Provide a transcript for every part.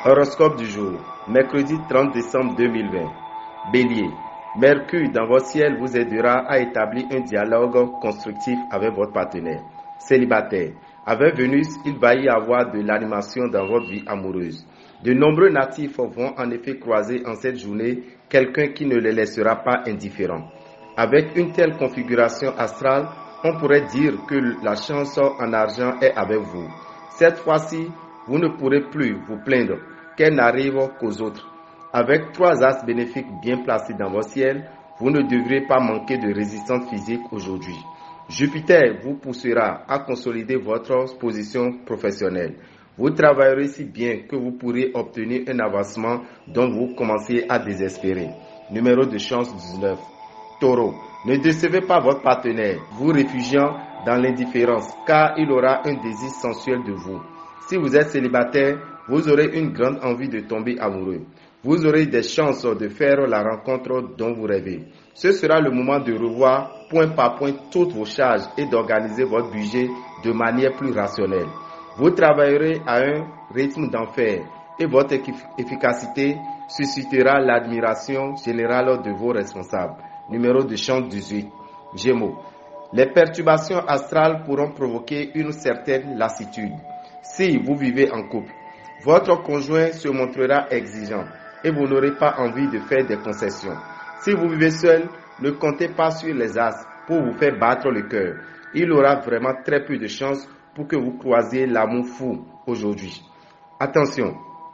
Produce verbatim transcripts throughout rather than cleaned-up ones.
Horoscope du jour, mercredi trente décembre deux mille vingt. Bélier, Mercure dans votre ciel vous aidera à établir un dialogue constructif avec votre partenaire. Célibataire, avec Vénus, il va y avoir de l'animation dans votre vie amoureuse. De nombreux natifs vont en effet croiser en cette journée quelqu'un qui ne les laissera pas indifférents. Avec une telle configuration astrale, on pourrait dire que la chance en argent est avec vous. Cette fois-ci, vous ne pourrez plus vous plaindre qu'elle n'arrive qu'aux autres. Avec trois astres bénéfiques bien placés dans votre ciel, vous ne devrez pas manquer de résistance physique aujourd'hui. Jupiter vous poussera à consolider votre position professionnelle. Vous travaillerez si bien que vous pourrez obtenir un avancement dont vous commencez à désespérer. Numéro de chance dix-neuf. Taureau, ne décevez pas votre partenaire, vous réfugiant dans l'indifférence, car il aura un désir sensuel de vous. Si vous êtes célibataire, vous aurez une grande envie de tomber amoureux. Vous aurez des chances de faire la rencontre dont vous rêvez. Ce sera le moment de revoir point par point toutes vos charges et d'organiser votre budget de manière plus rationnelle. Vous travaillerez à un rythme d'enfer et votre efficacité suscitera l'admiration générale de vos responsables. Numéro de chance dix-huit. Gémeaux. Les perturbations astrales pourront provoquer une certaine lassitude. Si vous vivez en couple, votre conjoint se montrera exigeant et vous n'aurez pas envie de faire des concessions. Si vous vivez seul, ne comptez pas sur les astres pour vous faire battre le cœur. Il aura vraiment très peu de chances pour que vous croisiez l'amour fou aujourd'hui. Attention,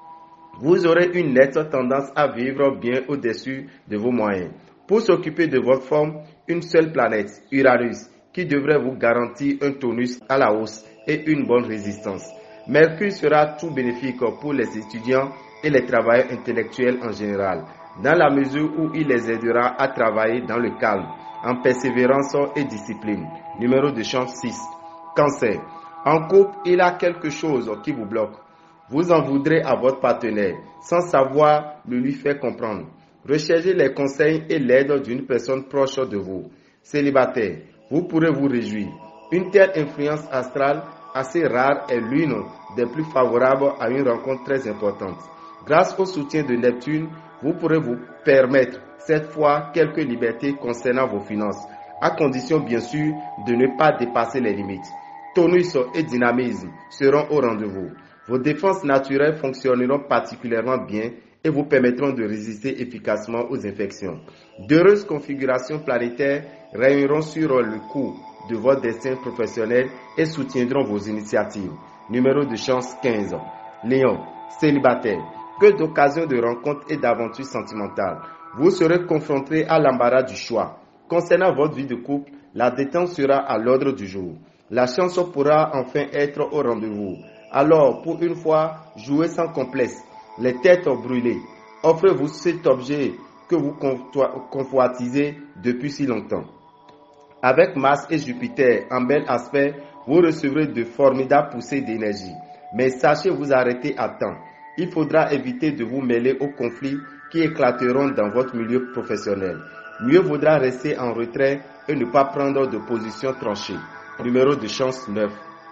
vous aurez une nette tendance à vivre bien au-dessus de vos moyens. Pour s'occuper de votre forme, une seule planète, Uranus, qui devrait vous garantir un tonus à la hausse et une bonne résistance. Mercure sera tout bénéfique pour les étudiants et les travailleurs intellectuels en général, dans la mesure où il les aidera à travailler dans le calme, en persévérance et discipline. Numéro de chance six. Cancer. En couple, il y a quelque chose qui vous bloque. Vous en voudrez à votre partenaire sans savoir le lui faire comprendre. Recherchez les conseils et l'aide d'une personne proche de vous. Célibataire, vous pourrez vous réjouir. Une telle influence astrale assez rare est l'une des plus favorables à une rencontre très importante. Grâce au soutien de Neptune, vous pourrez vous permettre cette fois quelques libertés concernant vos finances, à condition bien sûr de ne pas dépasser les limites. Tonus et dynamisme seront au rendez-vous. Vos défenses naturelles fonctionneront particulièrement bien et vous permettront de résister efficacement aux infections. D'heureuses configurations planétaires règneront sur le cours de votre destin professionnel et soutiendront vos initiatives. Numéro de chance quinze. Lion, célibataire. Que d'occasions de rencontres et d'aventures sentimentales. Vous serez confronté à l'embarras du choix. Concernant votre vie de couple, la détente sera à l'ordre du jour. La chance pourra enfin être au rendez-vous. Alors, pour une fois, jouez sans complexe. Les têtes brûlées. Offrez-vous cet objet que vous convoitisez depuis si longtemps. Avec Mars et Jupiter en bel aspect, vous recevrez de formidables poussées d'énergie. Mais sachez vous arrêter à temps. Il faudra éviter de vous mêler aux conflits qui éclateront dans votre milieu professionnel. Mieux vaudra rester en retrait et ne pas prendre de position tranchée. Numéro de chance neuf.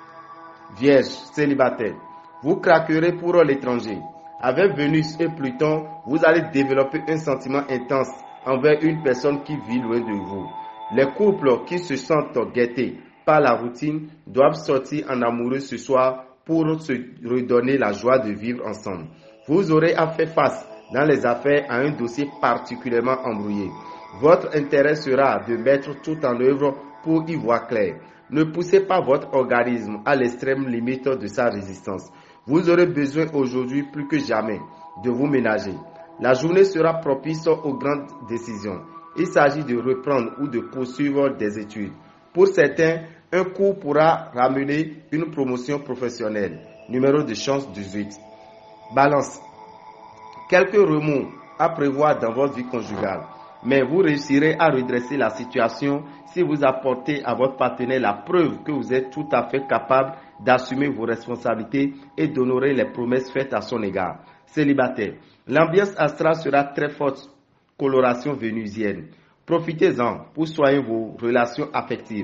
Vierge, célibataire. Vous craquerez pour l'étranger. Avec Vénus et Pluton, vous allez développer un sentiment intense envers une personne qui vit loin de vous. Les couples qui se sentent guettés par la routine doivent sortir en amoureux ce soir pour se redonner la joie de vivre ensemble. Vous aurez à faire face dans les affaires à un dossier particulièrement embrouillé. Votre intérêt sera de mettre tout en œuvre pour y voir clair. Ne poussez pas votre organisme à l'extrême limite de sa résistance. Vous aurez besoin aujourd'hui plus que jamais de vous ménager. La journée sera propice aux grandes décisions. Il s'agit de reprendre ou de poursuivre des études. Pour certains, un cours pourra ramener une promotion professionnelle. Numéro de chance dix-huit. Balance. Quelques remous à prévoir dans votre vie conjugale. Mais vous réussirez à redresser la situation si vous apportez à votre partenaire la preuve que vous êtes tout à fait capable d'assumer vos responsabilités et d'honorer les promesses faites à son égard. Célibataire. L'ambiance astrale sera très forte. Coloration vénusienne. Profitez-en pour soigner vos relations affectives.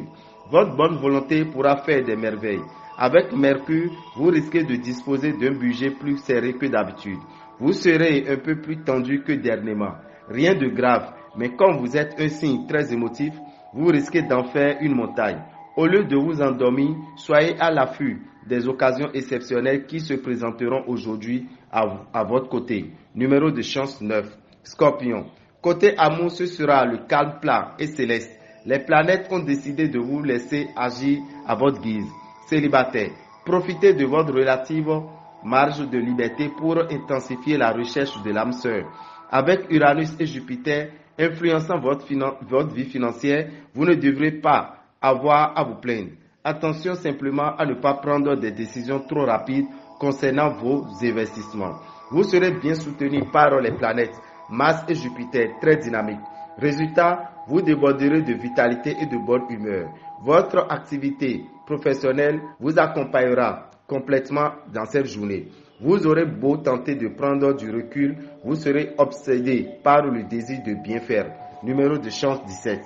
Votre bonne volonté pourra faire des merveilles. Avec Mercure, vous risquez de disposer d'un budget plus serré que d'habitude. Vous serez un peu plus tendu que dernièrement. Rien de grave, mais comme vous êtes un signe très émotif, vous risquez d'en faire une montagne. Au lieu de vous endormir, soyez à l'affût des occasions exceptionnelles qui se présenteront aujourd'hui à, à votre côté. Numéro de chance neuf. Scorpion. Côté amour, ce sera le calme plat et céleste. Les planètes ont décidé de vous laisser agir à votre guise. Célibataire. Profitez de votre relative marge de liberté pour intensifier la recherche de l'âme sœur. Avec Uranus et Jupiter influençant votre, votre vie financière, vous ne devrez pas avoir à vous plaindre. Attention simplement à ne pas prendre des décisions trop rapides concernant vos investissements. Vous serez bien soutenu par les planètes Mars et Jupiter très dynamiques. Résultat, vous déborderez de vitalité et de bonne humeur. Votre activité professionnelle vous accompagnera complètement dans cette journée. Vous aurez beau tenter de prendre du recul, vous serez obsédé par le désir de bien faire. Numéro de chance dix-sept.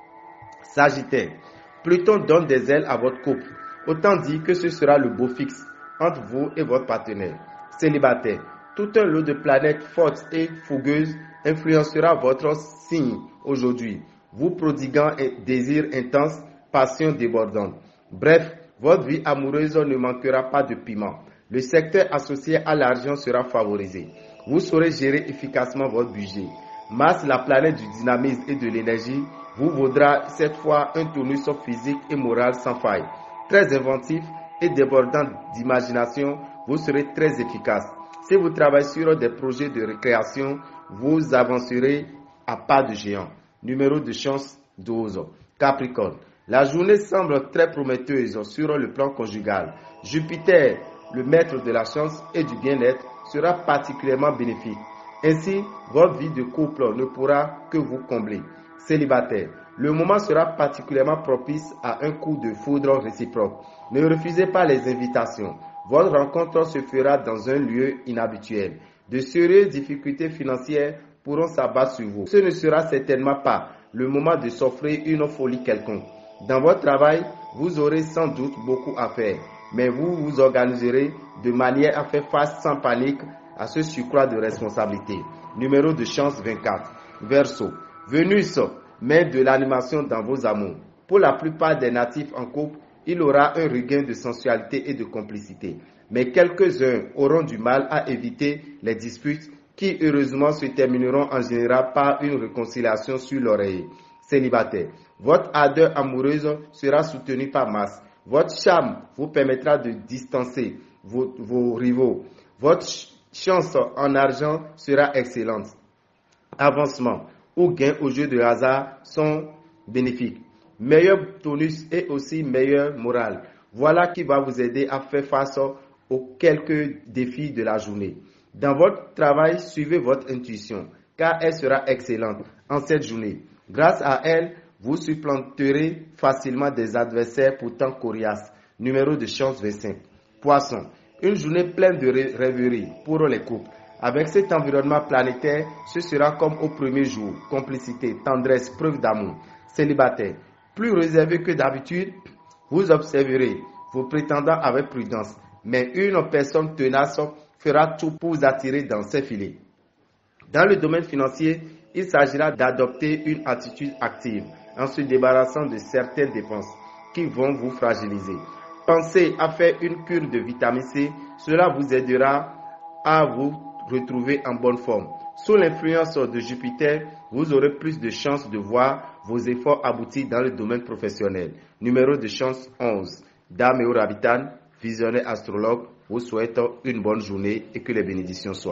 Sagittaire. Pluton donne des ailes à votre couple. Autant dire que ce sera le beau fixe entre vous et votre partenaire. Célibataire. Tout un lot de planètes fortes et fougueuses influencera votre signe aujourd'hui, vous prodiguant un désir intense, passion débordante. Bref, votre vie amoureuse ne manquera pas de piment. Le secteur associé à l'argent sera favorisé. Vous saurez gérer efficacement votre budget. Mars, la planète du dynamisme et de l'énergie, vous vaudra cette fois un tonus physique et moral sans faille. Très inventif et débordant d'imagination, vous serez très efficace. Si vous travaillez sur des projets de récréation, vous avancerez à pas de géant. Numéro de chance douze. Capricorne. La journée semble très prometteuse sur le plan conjugal. Jupiter, le maître de la chance et du bien-être, sera particulièrement bénéfique. Ainsi, votre vie de couple ne pourra que vous combler. Célibataire. Le moment sera particulièrement propice à un coup de foudre réciproque. Ne refusez pas les invitations. Votre rencontre se fera dans un lieu inhabituel. De sérieuses difficultés financières pourront s'abattre sur vous. Ce ne sera certainement pas le moment de s'offrir une folie quelconque. Dans votre travail, vous aurez sans doute beaucoup à faire, mais vous vous organiserez de manière à faire face sans panique à ce surcroît de responsabilité. Numéro de chance vingt-quatre. Verseau. Vénus met de l'animation dans vos amours. Pour la plupart des natifs en couple, il aura un regain de sensualité et de complicité. Mais quelques-uns auront du mal à éviter les disputes qui heureusement se termineront en général par une réconciliation sur l'oreille. Célibataire. Votre ardeur amoureuse sera soutenue par Mars. Votre charme vous permettra de distancer vos, vos rivaux. Votre chance en argent sera excellente. Avancement ou gain au jeu de hasard sont bénéfiques. Meilleur tonus et aussi meilleure morale. Voilà qui va vous aider à faire face aux quelques défis de la journée. Dans votre travail, suivez votre intuition, car elle sera excellente en cette journée. Grâce à elle, vous supplanterez facilement des adversaires pourtant coriaces. Numéro de chance vingt-cinq. Poisson. Une journée pleine de rêverie pour les couples. Avec cet environnement planétaire, ce sera comme au premier jour. Complicité, tendresse, preuve d'amour. Célibataire. Plus réservé que d'habitude, vous observerez vos prétendants avec prudence. Mais une personne tenace fera tout pour vous attirer dans ses filets. Dans le domaine financier, il s'agira d'adopter une attitude active en se débarrassant de certaines dépenses qui vont vous fragiliser. Pensez à faire une cure de vitamine C, cela vous aidera à vous retrouver en bonne forme. Sous l'influence de Jupiter, vous aurez plus de chances de voir vos efforts aboutir dans le domaine professionnel. Numéro de chance onze. Dame et Rabitan, visionnaire astrologue, vous souhaite une bonne journée et que les bénédictions soient.